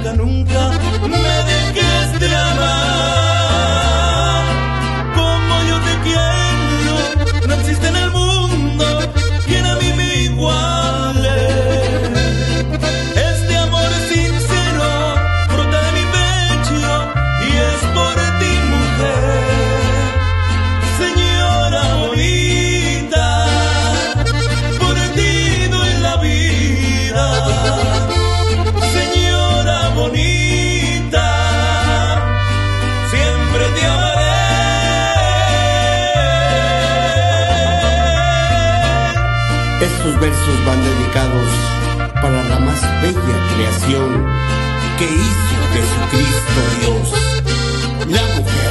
nunca, nunca me dejes de amar. Como yo te quiero, no existe en el mundo quien a mí me iguale. Este amor sincero brota de mi pecho y es por ti, mujer, señora bonita, por ti doy la vida, señora bonita, siempre te amaré. Estos versos van dedicados para la más bella creación que hizo Jesucristo Dios, la mujer.